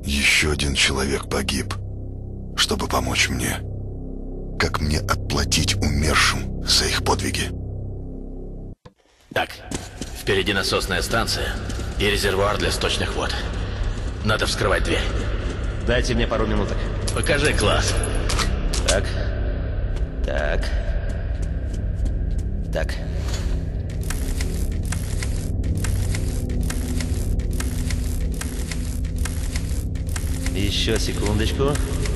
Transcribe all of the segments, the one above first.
Еще один человек погиб, чтобы помочь мне. Как мне отплатить умершим за их подвиги? Так, впереди насосная станция и резервуар для сточных вод. Надо вскрывать дверь. Дайте мне пару минуток. Покажи класс. Так. Так. Так. Еще секундочку.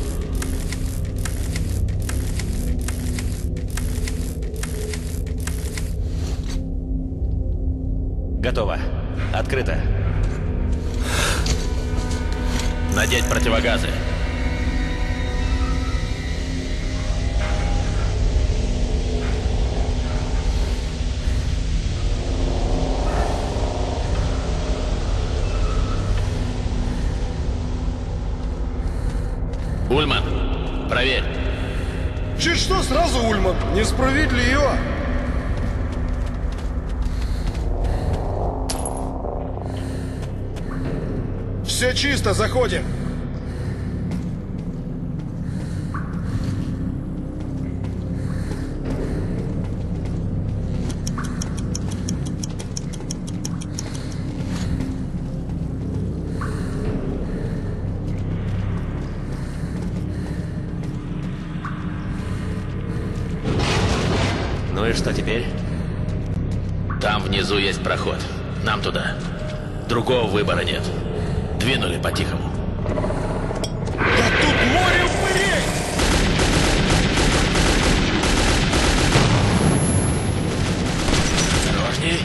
Готово. Открыто. Надеть противогазы. Ульман, проверь. Чуть что сразу, Ульман, несправедливо. Все чисто, заходим. Ну и что теперь? Там внизу есть проход. Нам туда. Другого выбора нет. Двинули по-тихому. Да тут море упырей! Осторожней.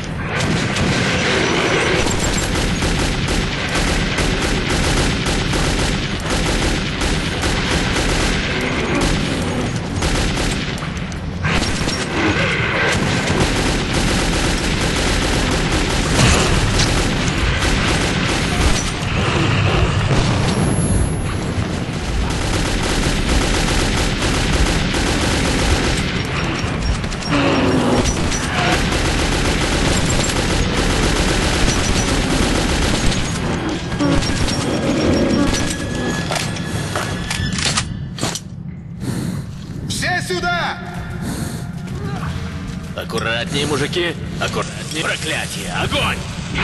Аккуратнее, мужики. Аккуратнее. Проклятие. Огонь!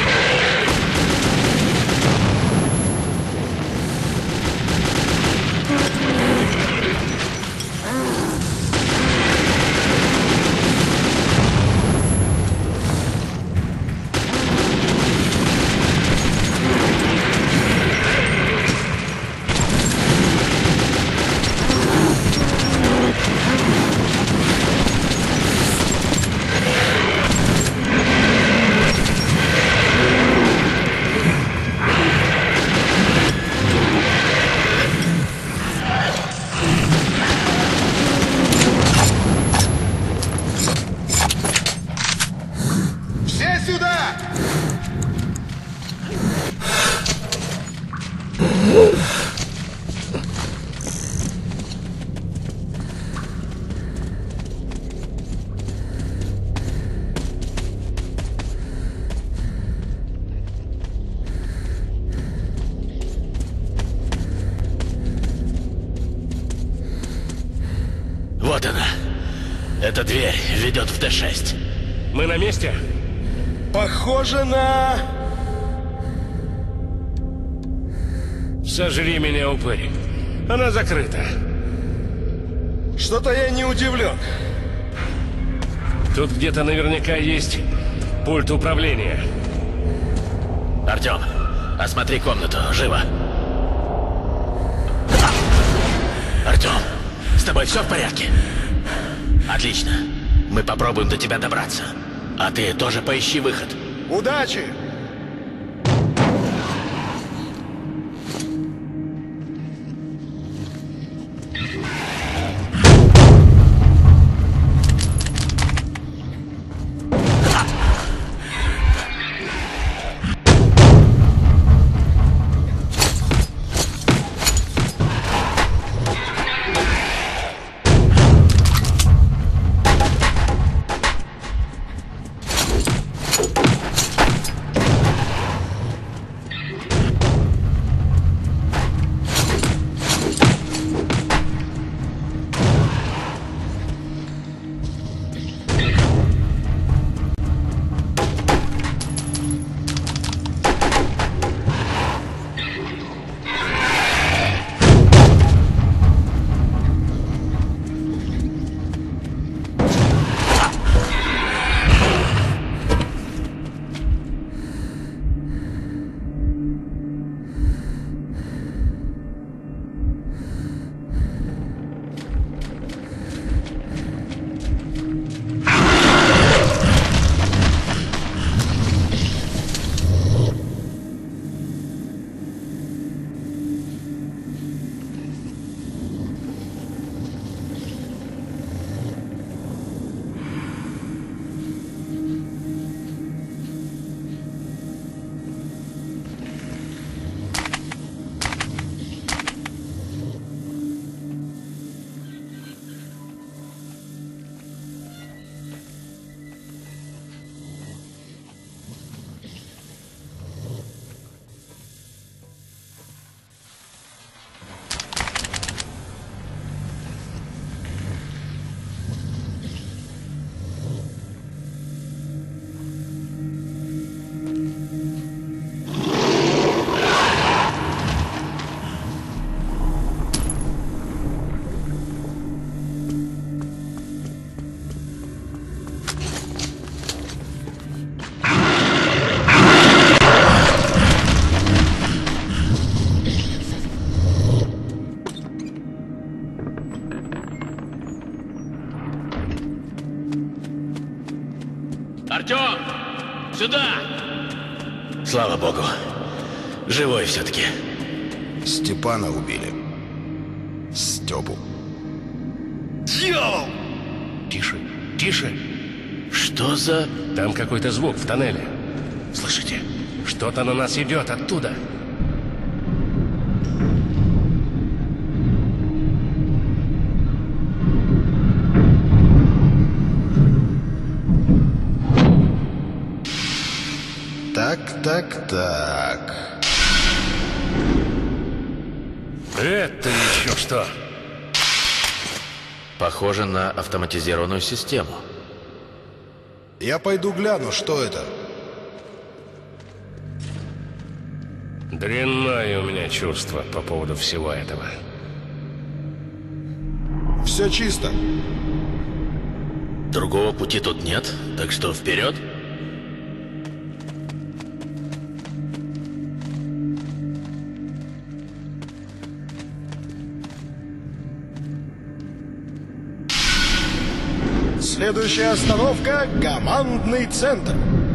Вот она. Эта дверь ведет в Д6. Мы на месте? Похоже на... Сожри меня, упырь. Она закрыта. Что-то я не удивлен. Тут где-то наверняка есть пульт управления. Артем, осмотри комнату. Живо. Артем, с тобой все в порядке? Отлично. Мы попробуем до тебя добраться. А ты тоже поищи выход. Удачи! Слава богу. Живой все-таки. Степана убили. Степу. Дьявол! Тише, тише. Что за... Там какой-то звук в тоннеле. Слышите? Что-то на нас идет оттуда. Так. Это еще что? Похоже на автоматизированную систему. Я пойду гляну, что это. Дрянное у меня чувство по поводу всего этого. Все чисто. Другого пути тут нет, так что вперед. Следующая остановка — командный центр.